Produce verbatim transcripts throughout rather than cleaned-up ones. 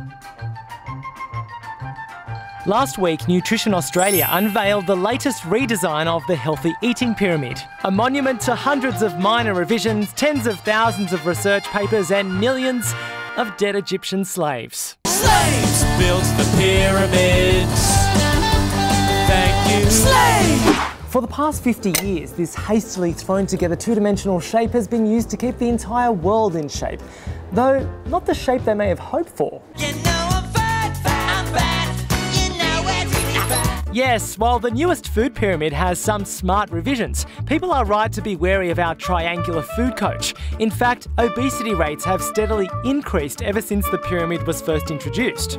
Last week, Nutrition Australia unveiled the latest redesign of the Healthy Eating Pyramid, a monument to hundreds of minor revisions, tens of thousands of research papers and millions of dead Egyptian slaves. Slaves built the pyramids. Thank you, slaves! For the past fifty years, this hastily thrown together two-dimensional shape has been used to keep the entire world in shape, though not the shape they may have hoped for. You know I'm fat, fat, I'm fat. You know everything fat. Yes, while the newest food pyramid has some smart revisions, people are right to be wary of our triangular food coach. In fact, obesity rates have steadily increased ever since the pyramid was first introduced.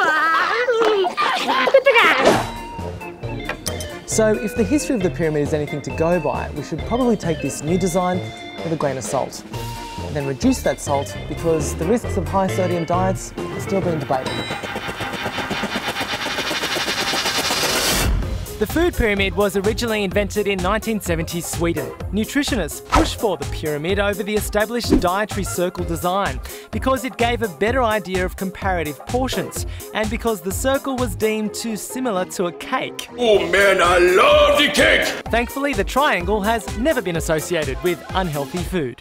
So if the history of the pyramid is anything to go by, we should probably take this new design with a grain of salt. And then reduce that salt because the risks of high sodium diets are still being debated. The food pyramid was originally invented in nineteen seventies Sweden. Nutritionists pushed for the pyramid over the established dietary circle design because it gave a better idea of comparative portions and because the circle was deemed too similar to a cake. Oh man, I love the cake! Thankfully, the triangle has never been associated with unhealthy food.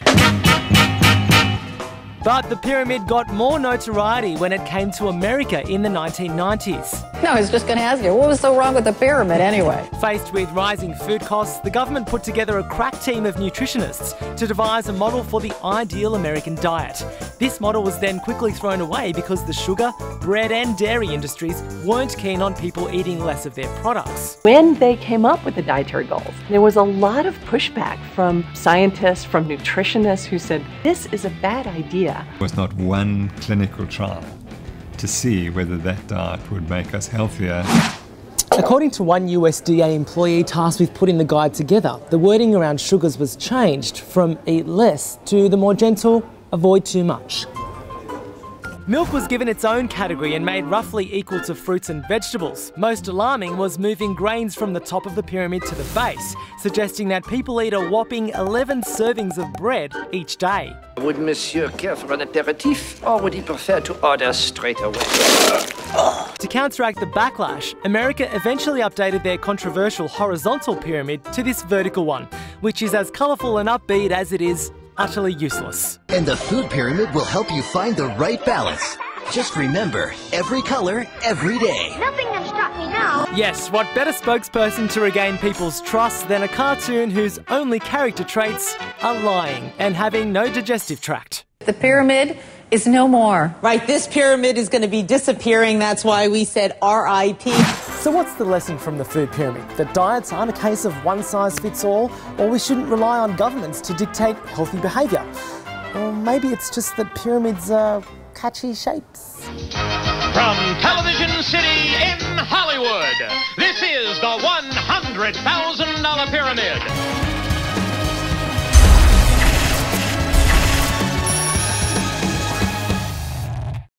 But the pyramid got more notoriety when it came to America in the nineteen nineties. No, I was just going to ask you, what was so wrong with the pyramid anyway? Faced with rising food costs, the government put together a crack team of nutritionists to devise a model for the ideal American diet. This model was then quickly thrown away because the sugar, bread and dairy industries weren't keen on people eating less of their products. When they came up with the dietary goals, there was a lot of pushback from scientists, from nutritionists who said, this is a bad idea. There was not one clinical trial to see whether that diet would make us healthier. According to one U S D A employee tasked with putting the guide together, the wording around sugars was changed from eat less to the more gentle avoid too much. Milk was given its own category and made roughly equal to fruits and vegetables. Most alarming was moving grains from the top of the pyramid to the base, suggesting that people eat a whopping eleven servings of bread each day. Would Monsieur care for an aperitif, or would he prefer to order straight away? To counteract the backlash, America eventually updated their controversial horizontal pyramid to this vertical one, which is as colourful and upbeat as it is utterly useless. And the food pyramid will help you find the right balance. Just remember, every color, every day. Nothing can stop me now. Yes, what better spokesperson to regain people's trust than a cartoon whose only character traits are lying and having no digestive tract. The pyramid is no more. Right, this pyramid is going to be disappearing. That's why we said R I P. So what's the lesson from the food pyramid? That diets aren't a case of one size fits all, or we shouldn't rely on governments to dictate healthy behaviour. Or maybe it's just that pyramids are catchy shapes. From Television City in Hollywood, this is the one hundred thousand dollar Pyramid.